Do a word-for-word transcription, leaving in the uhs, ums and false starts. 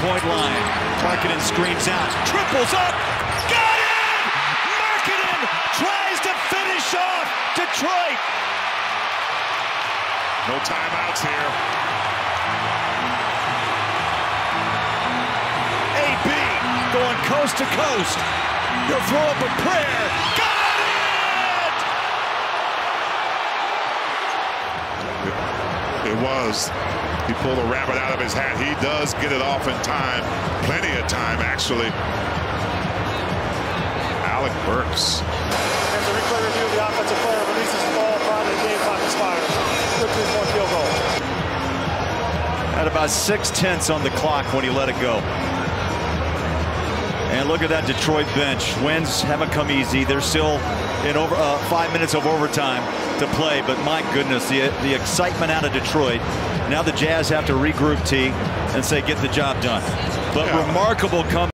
three-point line. Markkanen screens out, triples up, got it! Markkanen tries to finish off Detroit. No timeouts here. A B going coast to coast. He'll throw up a prayer. Got it! It was. He pulled a rabbit out of his hat. He does get it off in time. Plenty of time, actually. Alec Burks. There's a replay review. The offensive player releases the ball prior to the game clock expires. Good three-point field goal. At about six tenths on the clock when he let it go. And look at that Detroit bench. Wins haven't come easy. They're still in over uh, five minutes of overtime to play. But my goodness, the the excitement out of Detroit. Now the Jazz have to regroup T and say, get the job done. But yeah. Remarkable comeback.